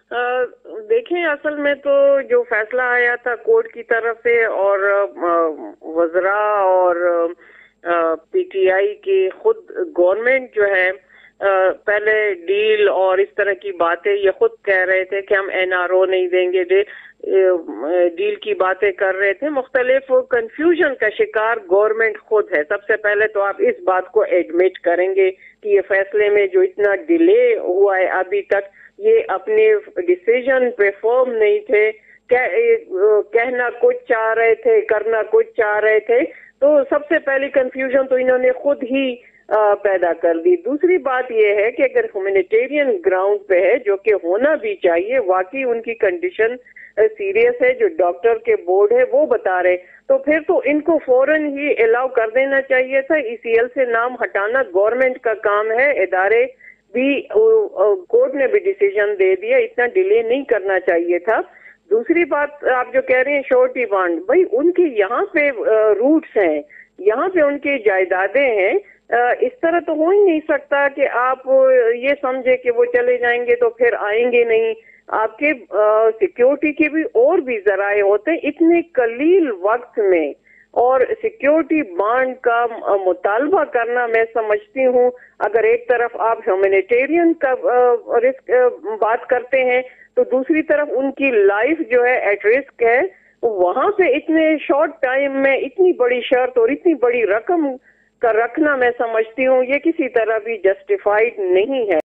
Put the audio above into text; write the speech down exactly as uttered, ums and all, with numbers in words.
دیکھیں، اصل میں تو جو فیصلہ آیا تھا کورٹ کی طرف سے اور وزراء اور پی ٹی آئی کی خود گورنمنٹ جو ہے پہلے ڈیل اور اس طرح کی باتیں یہ خود کہہ رہے تھے کہ ہم این آر او نہیں دیں گے، ڈیل کی باتیں کر رہے تھے. مختلف کنفیوژن کا شکار گورنمنٹ خود ہے. سب سے پہلے تو آپ اس بات کو ایڈمٹ کریں گے کہ یہ فیصلے میں جو اتنا ڈیلے ہوا ہے ابھی تک، یہ اپنے ڈیسیژن پہ فرم نہیں تھے، کہنا کچھ چاہ رہے تھے، کرنا کچھ چاہ رہے تھے. تو سب سے پہلی کنفیوژن تو انہوں نے خود ہی پیدا کر دی. دوسری بات یہ ہے کہ اگر ہیومینیٹیرین گراؤنڈ پہ ہے، جو کہ ہونا بھی چاہیے، واقعی ان کی کنڈیشن سیریس ہے، جو ڈاکٹر کے بورڈ ہے وہ بتا رہے، تو پھر تو ان کو فوراً ہی الاؤ کر دینا چاہیے تھا. ای سی ایل سے نام ہٹانا گورنمنٹ کا کام ہے، ادارے بھی، کورٹ نے بھی ڈیسیژن دے دیا، اتنا ڈیلے نہیں کرنا چاہیے تھا. دوسری بات آپ جو کہہ رہے ہیں شورٹی بانڈ، بھائی ان کی یہاں پہ روٹس ہیں، یہاں پہ ان کی جائیدادیں ہیں. اس طرح تو ہو ہی نہیں سکتا کہ آپ یہ سمجھے کہ وہ چلے جائیں گے تو پھر آئیں گے نہیں. آپ کے سیکیورٹی کے بھی اور بھی ذرائع ہوتے ہیں اتنے قلیل وقت میں، اور سیکیورٹی بانڈ کا مطالبہ کرنا، میں سمجھتی ہوں اگر ایک طرف آپ ہیومینیٹیرین کا رسک بات کرتے ہیں تو دوسری طرف ان کی لائف جو ہے ایٹ رسک ہے. وہاں پہ اتنے شارٹ ٹائم میں اتنی بڑی شرط اور اتنی بڑی رقم کا رکھنا، میں سمجھتی ہوں یہ کسی طرح بھی جسٹیفائڈ نہیں ہے.